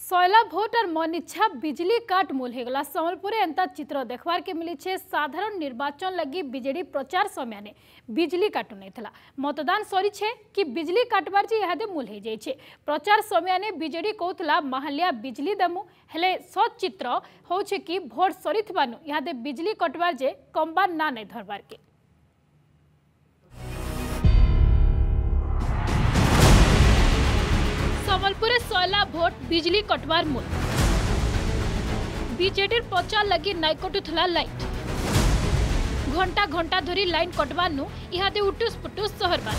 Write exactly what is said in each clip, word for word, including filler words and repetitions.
Saila vote और मन इच्छा बिजली काट मूल होगला संबलपुर एंता चित्र देखबार के मिली छे। साधारण निर्वाचन लगी बीजेडी प्रचार समय ने बिजली काटु नहीं थला। मतदान सरी छे कि बिजली काटबार जे यादे मूल हो जाय छे। प्रचार समय ने बीजेडी कहतला महालिया बिजली देमु हेले सच चित्र हो छे कि भोट सरी थबानु यादे बिजली कटबार जे कंबार ना नहीं धरबार के। संबलपुर सैला भोट बिजली कटवार मूल बीजेडी प्रचार लगी नाई कटुला लाइट घंटा घंटा धरी लाइन कटवार नु इहादे उटुस पुटुस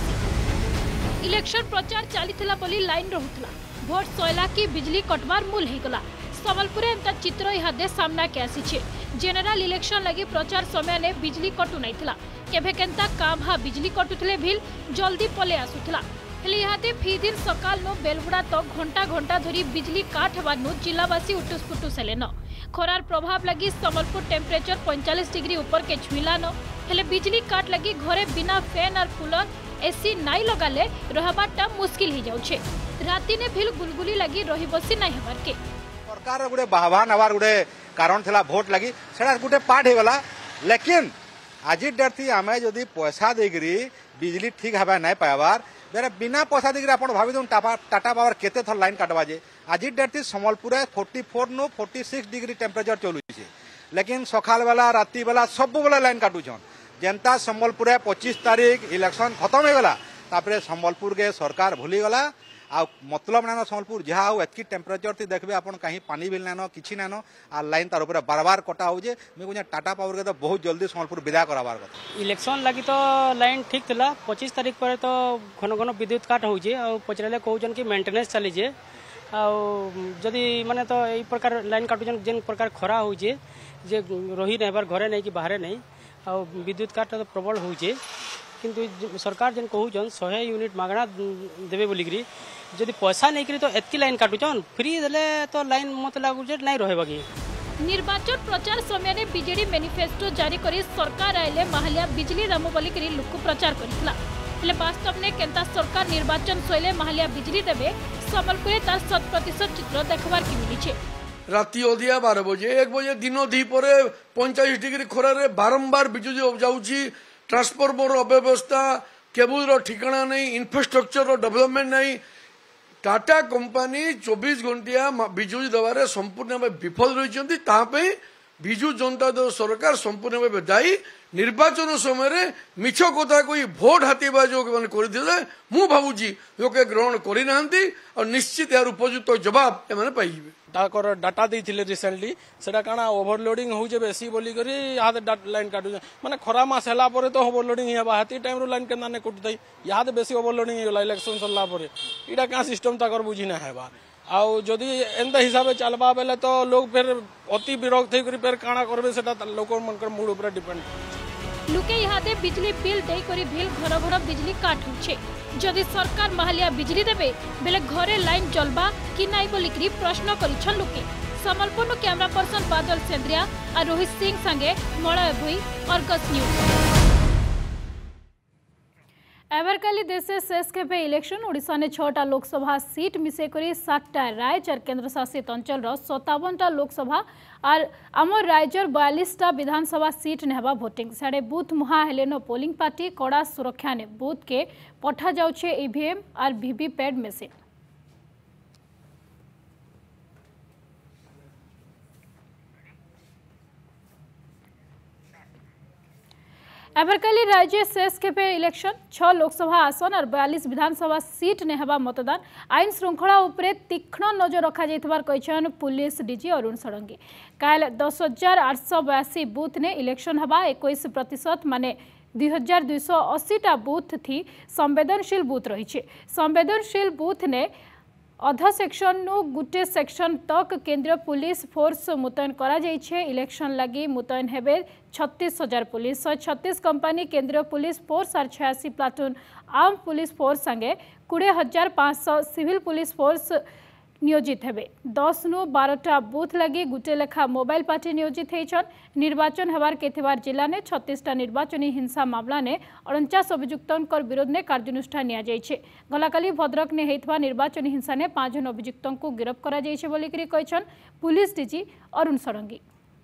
सहरवासी इलेक्शन प्रचार चली बोली लाइन रहुतला। भोट सैला की बिजली कटवार मूल होगला। संबलपुर एंता चित्र इहादे सामना के आसी छे। जेनेराल इलेक्शन लगी प्रचार समय ने बिजली कटु नहीं थला। केभे केंता काभा बिजली कटुथले भिल जल्दी पले आसुथला। हेले फी दिन सकाल नो बेलगुड़ा तो घंटा घंटा धरी बिजली काट हवानु जिलावासी उटुस पुटुस हेले न। खरार प्रभाव लगी संबलपुर टेम्परेचर पैंतालीस डिग्री ऊपर के छुईला न। हेले बिजली काट लगी घरे बिना फैन और कूलर एसी नाई लगाले रहबाटा मुश्किल हो जाउछे। राती ने भिल गुलगुली लगी रही बसी नाई हबार के। सरकार गुडे बाहवान हबार गुडे कारण थिला भोट लगी सेडा गुडे पाठ हे गला। लेकिन आज डेट थी आमे जदी पैसा देगरी बिजली ठीक हबा नै पावार बेरे बिना पैसा देगरी आपण भाबी दन टाटा टाटा पावर केते थर लाइन काटबा जे आज डेट थी संबलपुर चौवालीस नो छियालीस डिग्री टेम्परेचर चलु छे। लेकिन सकाल बेला राती बेला सब बेला लाइन काटुछन। जनता संबलपुर पच्चीस तारीख इलेक्शन खत्म हो गला तापरे संबलपुर के सरकार भूली गला। आ मतलब नानो संबलपुर जहाँ हो एतकी टेम्परेचर थी देखबे आपण कहीं पानी बिल नानो किछि नानो आ लाइन तार ऊपर बार बार कटा हो जे मैं कुछ टाटा पावर के तो बहुत जल्दी संबलपुर विदा कराबार कथा। इलेक्शन लगी तो लाइन ठीक थिला। पच्चीस तारीख पर तो घन घन विद्युत काट हो जे आ पचराले कहउजन कि मेंटेनेंस चली जे आ जदी माने तो एई प्रकार लाइन काटुजन जेन प्रकार खरा हो जे जे रही नेबार घरे नै कि बाहरे नै आ विद्युत काट तो प्रबल हो जे किंतु सरकार जेन कहउजन सौ यूनिट मागणा देबे बोलिकरी जदि पैसा नहीं करी तो एतकी लाइन काटुचन फ्री देले तो लाइन मत लागु जे नै रहबा की। निर्वाचन प्रचार समय ने बीजेडी मैनिफेस्टो जारी करी सरकार आइले महालिया बिजली दमु बोली करी लोक प्रचार करितला। हेले वास्तव में केंता सरकार निर्वाचन सइले महालिया बिजली देबे संबलपुर तार शत प्रतिशत चित्र देखबार की मिली छे। राति ओदिया बारह बजे एक बजे दिनो दी परे पैंतालीस डिग्री खरा रे बारंबार बिजुली जाउची। ट्रांसफॉर्मर अव्यवस्था केबुल ठिकाना नहीं इंफ्रास्ट्रक्चर डेवलपमेंट नहीं। टाटा कंपनी चौबीस घंटिया बिजुली देवारे संपूर्ण भाव विफल रही। विजु जनता दल सरकार संपूर्ण भाव दायी। निर्वाचन समय मिछ कथा कोई भोट हाथीबा जो मु भावुची लोके ग्रहण करना और निश्चित यार उपयुक्त जवाब एमाने पाइबे। ताकर डाटा देइथिले रिसेंटली सेटा काना ओवरलोडिंग होउजे बेसी बोली करी याद लाइन काटु माने खरा मास हला परे तो ओवरलोडिंग हेबा हाती टाइम रो लाइन केना ने कटुतै याद बेसी ओवरलोडिंग होला इलेक्शन सरला परे इडा का सिस्टम ताकर बुझी ना हेबा। आउ जदि एंता हिसाब चलबा बेले तो लोग फिर अति विरक्त होई करी फिर काना करबे सेटा लोक मनकर मूड ऊपर डिपेंड। लुके इहादे बिजली बिल दे करी बिल घर घर बिजली काट होछे। जदि सरकार महालिया बिजली देबे बेले घरे लाइन जलबा कि नाई बोलिकरी प्रश्न करिछन लोके। संबलपुर नो कैमरा पर्सन बादल सेंद्रिया और रोहित सिंह संगे मलय भुई अर्गस न्यूज। एवरकाली देशे शेष केबे इलेक्शन ओडिशा ने छटा लोकसभा सीट मिसे करी सातटा राज्य और केंद्र शासित अंचल सत्तावनटा लोकसभा और आम राज्यर बयालीसटा विधानसभा सीट ने हवा भोटिंग। साढ़े बूथ मुहा हेलेनो पोलिंग पार्टी कड़ा सुरक्षा ने बूथ के पठा जाउछे ईवीएम और वीवीपैट मशीन। एवरकाली राज्य शेष केबे इलेक्शन छह लोकसभा आसन और बयालीस विधानसभा सीट ने हवा मतदान। आईन श्रृंखला उपरे तीक्ष्ण नजर रखा जाइतबार कहिछन पुलिस डीजी अरुण षडंगी। काल दस हजार आठ सौ बयासी बूथ ने इलेक्शन हवा इक्कीस प्रतिशत माने दुई हजार दुई सौ अशीटा बूथ थी संवेदनशील बूथ रही। संवेदनशील बूथ ने अध सेक्शन नु गुटे सेक्शन तक केंद्रीय पुलिस फोर्स मुतयन करा जाइछे। इलेक्शन लगी मुतयन हेबे छत्तीस हजार पुलिस छत्तीस कंपनी केंद्रीय पुलिस फोर्स और छियासी प्लाटून आर्म पुलिस फोर्स संगे कोड़े हजार पाँच सौ सिविल पुलिस फोर्स नियोजित हेबे। दस नु बारटा बूथ लगी गुटे लेखा मोबाइल पार्टी नियोजित होइछन। निर्वाचन हेबार केथिबार जिला ने छत्तीस टा निर्वाचनी हिंसा मामला ने अड़चाश अभियुक्तों विरोध में कार्यानुष्ठान निया जाइछे। गलाकाली भद्रक ने हेइथवा निर्वाचनी हिंसा ने पांच जन अभियुक्तों को गिरफ्त करा जाइछे बोली करी कहछन पुलिस डीजी अरुण षडंगी।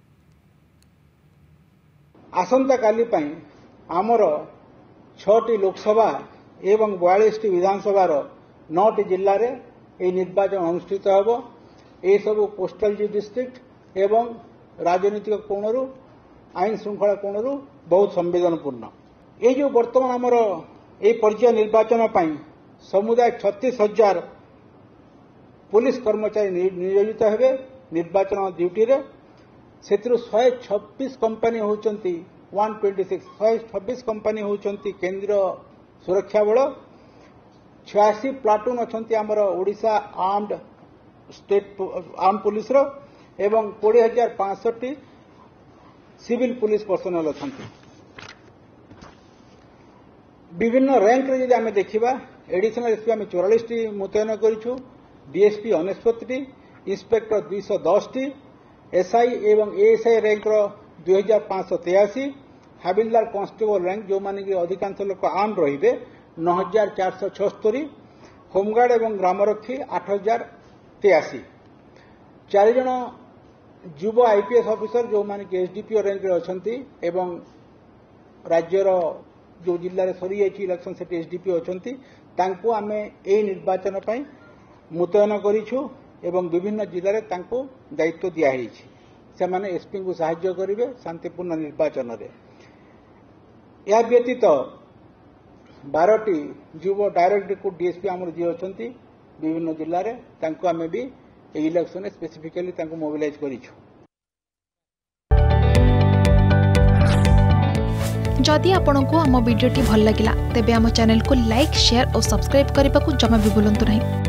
आसंता काली पई आमर छटी लोकसभा एवं बयालीस टी विधानसभा नौ टी जिल्ला रे ए निर्वाचन अनुष्ठित होब। ए सब कोस्टल डिस्ट्रिक्ट एवं राजनीतिक कोणरू आईन श्रृंखला कोणरू बहुत संवेदनपूर्ण। ये जो वर्तमान आमर ए पर्याय निर्वाचन पई समुदाय छत्तीस हजार पुलिस कर्मचारी नियोजित हेबे निर्वाचन ड्यूटी रे। सेतिरु शहे छब्बीस कंपनी होचंती वन ट्वेंटी सिक्स शहे छब्बीस कंपनी होचंती केंद्रीय सुरक्षा बल। छियासी प्लाटून अच्छी आमर Odisha armed state arm police रो एवं कोड़े हजार पांसठी सिविल पुलिस पर्सनल अच्छा। विभिन्न रैंक रे आम देखा एडिशनल एसपी आम चौरालीस टी मुतयन करूँ। डीएसपी अनेश्वत टी इंस्पेक्टर दुईश दस टी एसआई एवं एएसआई रैंक दुई हजार पांच तेयासी हाबिलदार कन्स्टेबल रैंक जो माने कि अधिकांश लोक आर्म रहिबे नौ हजार चार सौ छस्तरी होमगार्ड एवं ग्रामरक्षी आठ हजार तेयासी चार जन युव आईपीएस ऑफिसर जो माने कि एसडीपीओ रैंक रे अछंती एवं राज्यर जो जिल्ला रे सरी जाइछि इलेक्शन से एसडीपीओ अछंती तांको आमे ए निर्वाचन पई मुतयन करिछु एवं विभिन्न जिले में तांको दायित्व दिया से माने एसपी को सहायता करेंगे शांतिपूर्ण निर्वाचन रे। या व्यतीत बारटी युव डायरेक्ट रिक्रूट डीएसपी आमर जी अच्छा विभिन्न जिले में तांको आमे भी इलेक्शन स्पेसिफिकली तांको मोबिलाइज करिछु। जदि आपंक आम भिडी भल लगा तेब आम चैनल को लाइक शेयर और सब्सक्राइब करने को जमा भी भूलु नहीं।